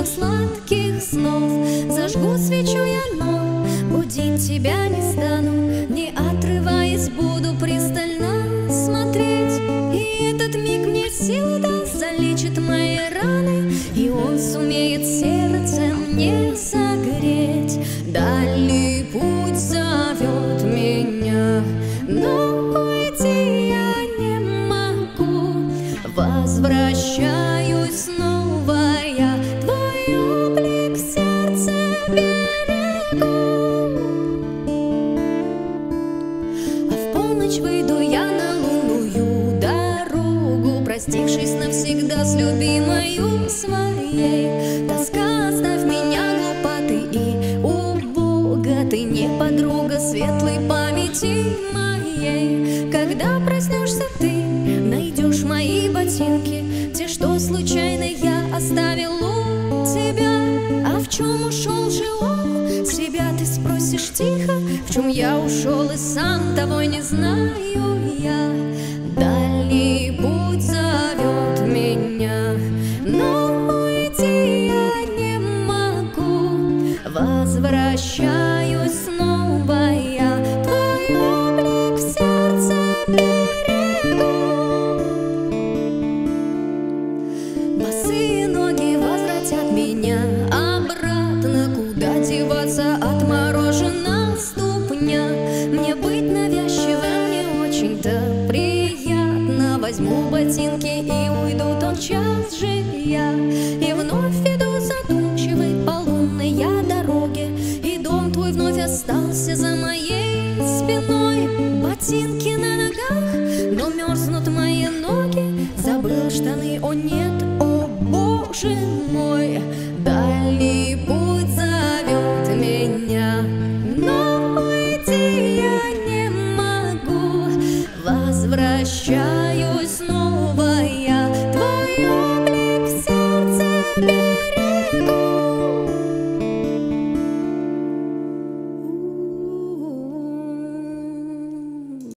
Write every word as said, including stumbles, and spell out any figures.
до сладких снов. Зажгу свечу я, но будить тебя не стану. Не отрываясь, буду пристально смотреть. И этот миг мне силы даст, залечит мои раны, и он сумеет сердце мне согреть. Дальний путь зовет меня, но уйти я не могу. Возвращаюсь снова я, твой облик в сердце берегу. А в полночь выйду я на лунную дорогу, простившись навсегда с любимою своей. Тоска, оставь меня, глупа ты и убога, ты не подруга светлой памяти моей. Когда проснешься ты, найдешь мои ботинки, те, что случайно я оставил у тебя. А в чем ушел же он? Себя ты спросишь тихо. В чем я ушел и сам того не знаю я. Дальний путь зовет меня, но уйти я не могу. Возвращаюсь снова я, твой облик в сердце берегу. Босые ноги возвратят меня обратно. Куда деваться, отморожена ступня. Мне быть навязчивым не очень-то приятно. Возьму ботинки и уйду тотчас же я. И вновь иду задумчивой по лунной я дороге, и дом твой вновь остался за моей спиной. Ботинки на ногах, но мерзнут мои ноги. Забыл штаны, о нет, о боже мой. Дальний путь зовет меня, но уйти я не могу. Возвращаюсь снова я, твой облик в сердце берегу.